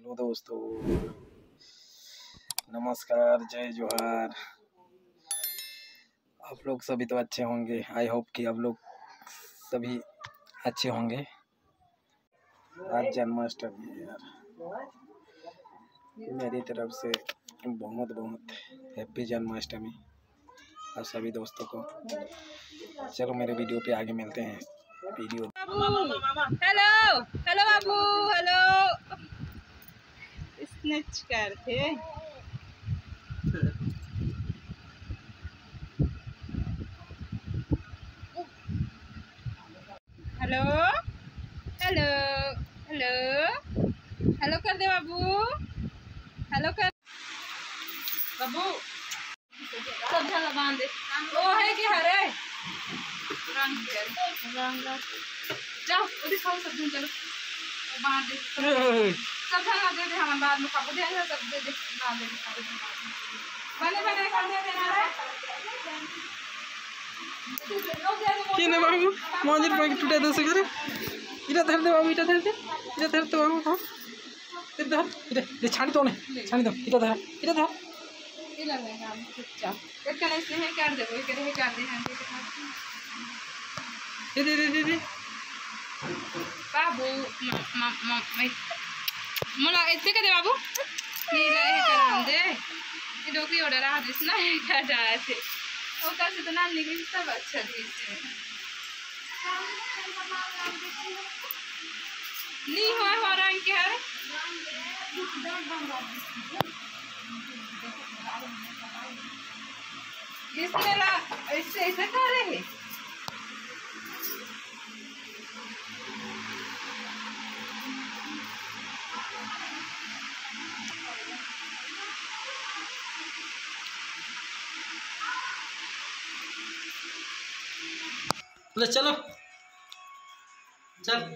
Hello दोस्तों, नमस्कार, जय जोहार। आप लोग सभी तो अच्छे होंगे। आई होप कि आप लोग सभी अच्छे होंगे। आज जन्माष्टमी है यार, मेरी तरफ से बहुत बहुत हैप्पी जन्माष्टमी और सभी दोस्तों को। चलो मेरे वीडियो पे आगे मिलते हैं। वीडियो हेलो हेलो बाबू, हेलो स्नेच करते। हेलो हेलो हेलो हेलो कर दे बाबू, हेलो कर बाबू। सब जगह बांध दे। ओ है कि हरे रंग जाओ उधर खाओ सब जन, चलो बांध दे सब जगह दे दे। हम बाद में खाओ दे सब दे दे बांध दे बने बने कर दे देना है कि ना बाबू मंदिर पर टूटा दो सके। इटा धर दे बाबू, इटा धर दे, इटा धर दे बाबू। हां इधर धर, इधर छानी तो नहीं, छानी दो। इटा धर, इटा धर। ये लग रहा है चुपचाप एक कने से है कर दे, कोई करे कर दे। हां दे बाबू मला ऐसे कर दे बाबू। नीला है कराम दे ये डोकी ऑर्डर आ दिस ना है क्या जाए थे वो कैसे तो नाम निकली सब अच्छा दिस नहीं हो रंग के है इसमें ला ऐसे ऐसे कर रहे हैं। ले चलो चल।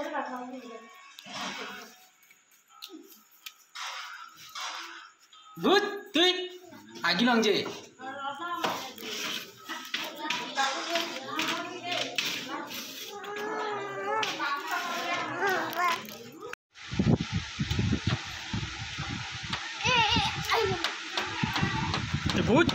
गुड तुई आगे लंग जे भूत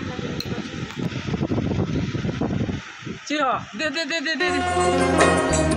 दे दे दे दे दे